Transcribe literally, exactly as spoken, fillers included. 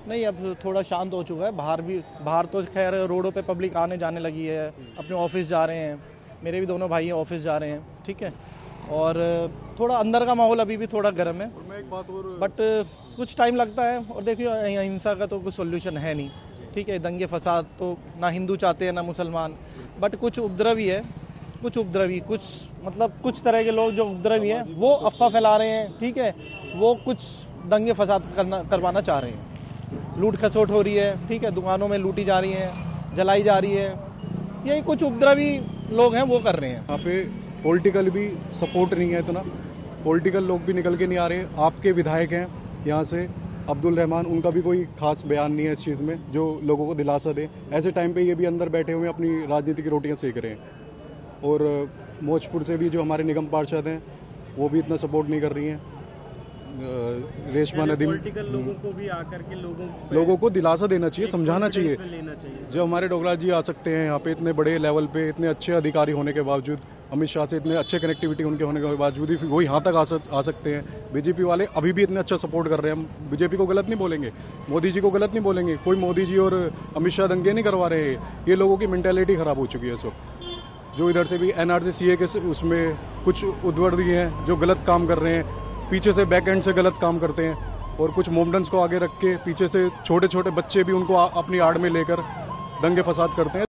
नहीं, अब थोड़ा शांत हो चुका है। बाहर भी बाहर तो खैर रोडों पे पब्लिक आने जाने लगी है, अपने ऑफिस जा रहे हैं। मेरे भी दोनों भाई ऑफिस जा रहे हैं, ठीक है। और थोड़ा अंदर का माहौल अभी भी थोड़ा गर्म है, और मैं एक बात और बट कुछ टाइम लगता है। और देखिए, अहिंसा का तो कुछ सोल्यूशन है नहीं, ठीक है। दंगे फसाद तो ना हिंदू चाहते हैं ना मुसलमान, बट कुछ उपद्रवी है, कुछ उपद्रवी कुछ मतलब कुछ तरह के लोग जो उपद्रवी हैं वो अफवाह फैला रहे हैं, ठीक है। वो कुछ दंगे फसाद करना करवाना चाह रहे हैं। लूट खसोट हो रही है, ठीक है। दुकानों में लूटी जा रही है, जलाई जा रही है। यही कुछ उपद्रवी लोग हैं वो कर रहे हैं। यहाँ पे पॉलिटिकल भी सपोर्ट नहीं है इतना, पॉलिटिकल लोग भी निकल के नहीं आ रहे। आपके विधायक हैं यहाँ से अब्दुल रहमान, उनका भी कोई खास बयान नहीं है इस चीज़ में जो लोगों को दिलासा दे। ऐसे टाइम पे ये भी अंदर बैठे हुए अपनी राजनीति की रोटियां सेक रहे हैं। और मौजपुर से भी जो हमारे निगम पार्षद हैं वो भी इतना सपोर्ट नहीं कर रही हैं। रेशमा नदीम, पॉलिटिकल लोगों को भी आकर के लोगों लोगों को दिलासा देना चाहिए, समझाना चाहिए। लेना चाहिए। जो हमारे डोगरा जी आ सकते हैं यहाँ पे इतने बड़े लेवल पे, इतने अच्छे अधिकारी होने के बावजूद, अमित शाह से इतने अच्छे कनेक्टिविटी उनके होने के बावजूद ही वो यहाँ तक आ, सक, आ सकते हैं। बीजेपी वाले अभी भी इतने अच्छा सपोर्ट कर रहे हैं। हम बीजेपी को गलत नहीं बोलेंगे, मोदी जी को गलत नहीं बोलेंगे। कोई मोदी जी और अमित शाह दंगे नहीं करवा रहे हैं। ये लोगों की मेंटेलिटी खराब हो चुकी है। सो जो इधर से भी एनआरसी सीए के उसमें कुछ उद्वर्दी हैं जो गलत काम कर रहे हैं, पीछे से बैक एंड से गलत काम करते हैं। और कुछ मोमडन्स को आगे रख के पीछे से छोटे छोटे बच्चे भी उनको अपनी आड़ में लेकर दंगे फसाद करते हैं।